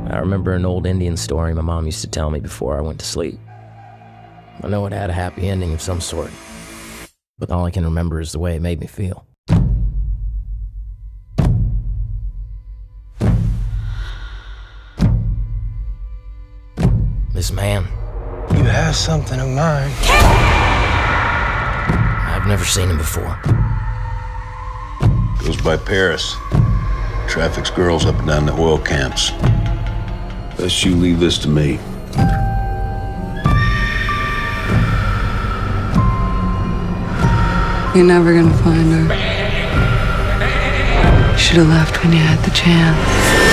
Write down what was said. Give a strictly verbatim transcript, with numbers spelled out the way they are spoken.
I remember an old Indian story my mom used to tell me before I went to sleep. I know it had a happy ending of some sort, but all I can remember is the way it made me feel. This man. You have something of mine. I've never seen him before. Goes by Paris. Traffics girls up and down the oil camps. Best you leave this to me. You're never gonna find her. You should have left when you had the chance.